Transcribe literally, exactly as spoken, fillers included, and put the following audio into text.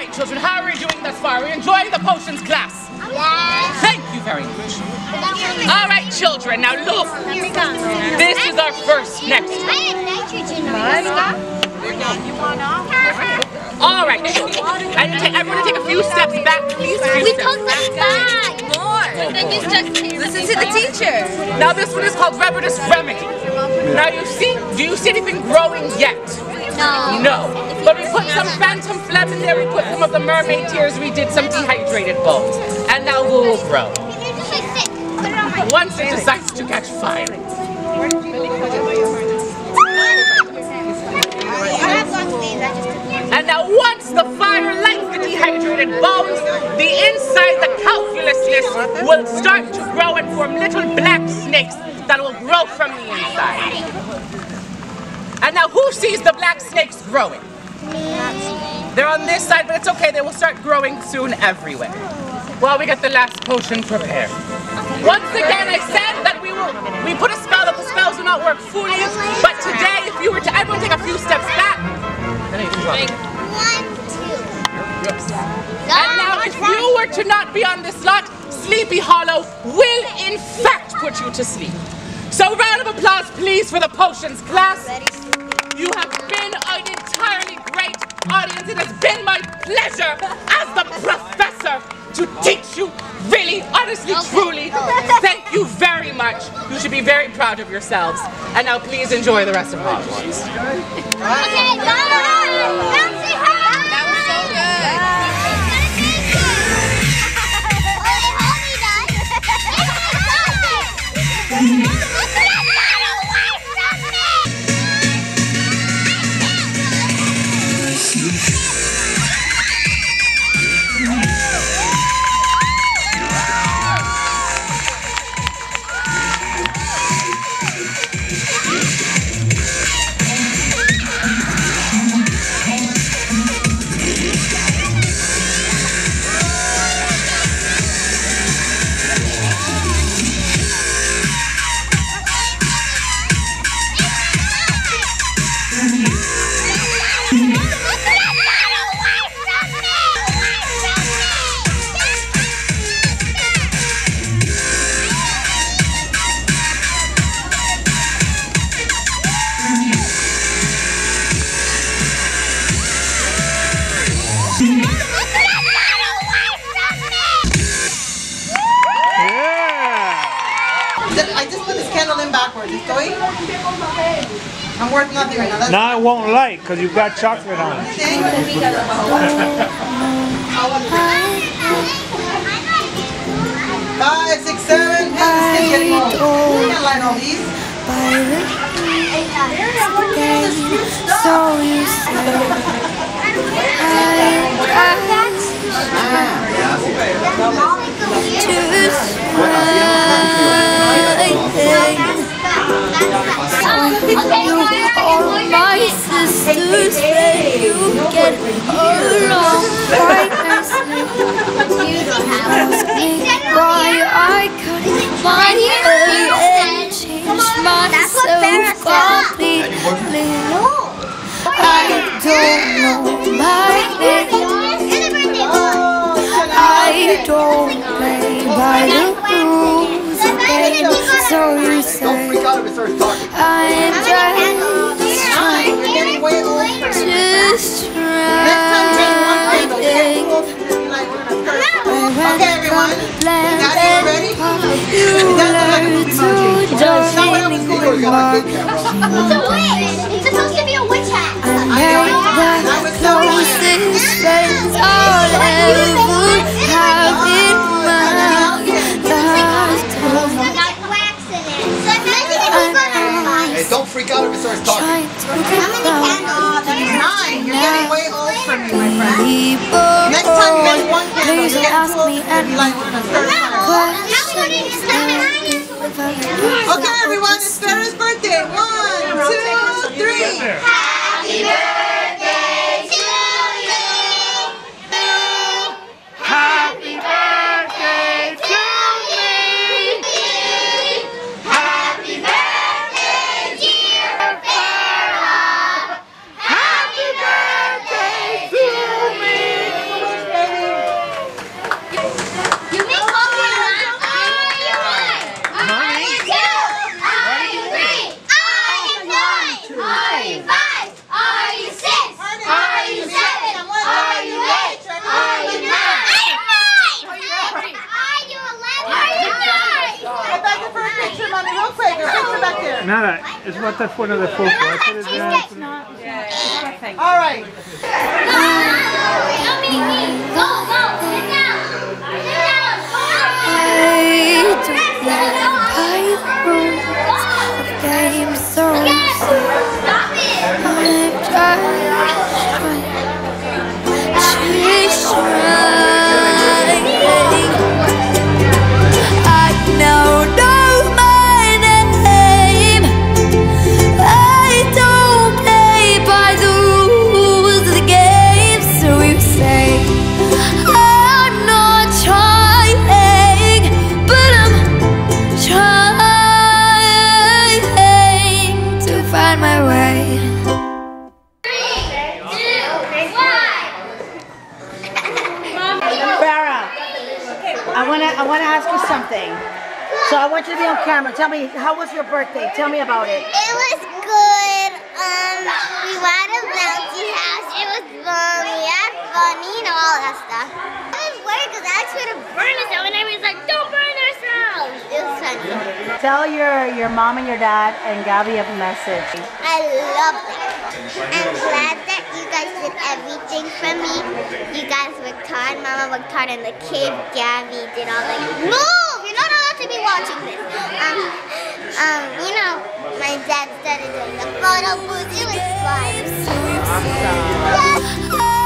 right, children, how are we doing thus far? Are we enjoying the potions class? Yes. Thank you very much. All right, children, now look. This is our first next. All right, children. I need to take, everyone to take a few steps back, please. We took the back. More. Listen to the teacher. Now this one is called Rebidus Remedy. Now you see, do you see anything growing yet? No. No. But we put some phantom phlegm in there, we put some of the mermaid tears, we did some dehydrated bones. And now we will grow. Once it decides to catch fire. And now once the fire lights the dehydrated bones, the inside, the calculusness, will start to grow and form little black snakes that will grow from the inside. And now who sees the black snakes growing? They're on this side, but it's okay, they will start growing soon everywhere. While we get the last potion prepared. Once again, I said that we will, we put a spell that the spells do not work fully, but today, if you were to, everyone take a few steps back. One, two. And now, if you were to not be on this lot, Sleepy Hollow will in fact put you to sleep. So round of applause, please, for the potions class. You have been an entirely great audience. It has been my pleasure as the professor to teach you, really, honestly, okay. Truly. Thank you very much. You should be very proud of yourselves. And now please enjoy the rest of Hogwarts. Okay, bye! Bouncy high! That was so good! I just put this candle in backwards. It's going? I'm worth nothing right now. That's now it won't light because you've got chocolate on it. Five, six, seven. Hey, this kid's getting old. You can't light all these. So you say all my sisters when you get along quite nicely. Ask me why I cut my hair and change myself completely. I don't know my name. I don't play by the rules again. So you say I'm just trying, just trying. Okay, everyone. You guys ready? You learn to join in mark. It's supposed to be a witch hat. I made the closest friends I'll ever have in my lifetime. Hey, don't freak out if it starts talking. How many candles? Nine. You're getting way old for me, my friend. Next time you get one candle, you get two of them. You light one of them. Okay, everyone, it's Farrah's birthday. One, two, three. Happy birthday to you. Happy birthday to me. Happy birthday, dear Farrah. Happy birthday to me. Just want that for another photo. I put it there. All right. Game so I'm trying, she's trying. I know, know my name. I don't play by the rules of the game, so you say I'm not trying, but I'm trying find my way. Farrah, I want to I want to ask you something. So I want you to be on camera. Tell me, how was your birthday? Tell me about it. It was good. Um, we went to a bouncy house. It was fun. We had fun. You know, all that stuff. It was weird because I actually had to burn ourselves, and everybody's like, "Don't burn ourselves." It was funny. Tell your your mom and your dad and Gabby a message. I love it. I'm glad that you guys did everything for me. You guys worked hard. Mama worked hard in the cave. Gabby did all the move. You're not allowed to be watching this. Um, um, you know, my dad started doing the photo booth. It was fun. Awesome.